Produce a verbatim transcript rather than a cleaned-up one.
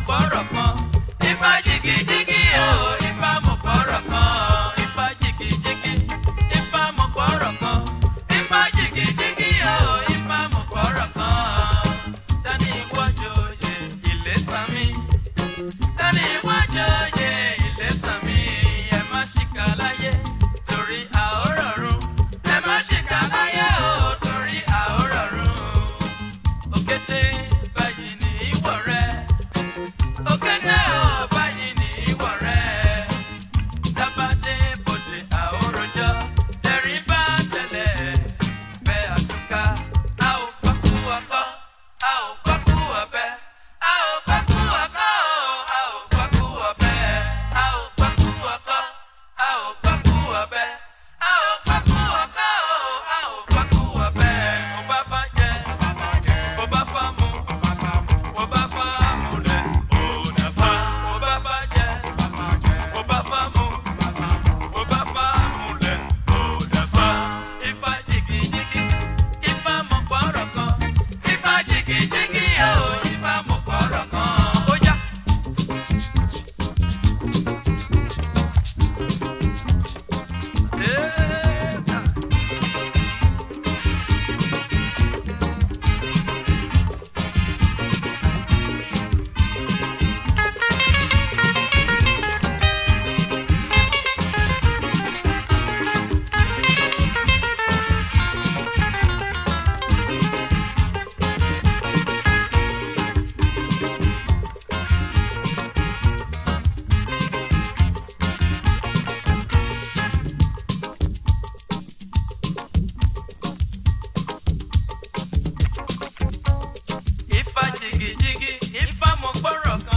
gbọ́rọ̀ kan. Ifá jìgìjìgì o, Ifá mo gbọ́rọ̀ kan. Ifá jìgìjìgì, Ifá mo gbọ́rọ̀ kan. Ifá jìgìjìgì o, Ifá mo gbọ́rọ̀ kan. Dání iwájú oyè Ìlẹ̀ṣà mi. Dání iwájú oyè Ìlẹ̀ṣà mi. Ẹ má ṣìkà láyé torí àórọ̀run. Ẹ má ṣìkà láyé o torí àórọ̀run. Òkété báyìí ní ìwọ̀ rẹ̀. Òkété o báyìí ní ìwọ̀ rẹ̀. Tábàdé bòde àórọ̀jọ́. Tẹ̀rí bá tẹ̀lẹ̀ bẹ́ àtúkà. A ò pàkú ọkọ́, a ò pàkú ọbẹ̀. A ò pàkú ọkọ́ o, a ò pàkú ọbẹ̀. A ò pàkú ọkọ́, a ò pàkú ọbẹ̀. A ò pàkú ọkọ́ o, a ò pàkú ọbẹ̀. Mo bá fà jẹ, mo bá fà mu, mo bá fà múlẹ̀, ò dà fà. Mo bá fà jẹ, mo bá fà mu, mo bá fà múlẹ̀, ò dà fà. Ifá jìgìjìgì, Ifá mo gbọ́rọ̀ kan. Ifá jìgìjìgì o, Ifá mo gbọ́rọ̀ kan. Ó yá. Eita. Ifá jìgìjìgì, Ifá mo gbọ́rọ̀ kan.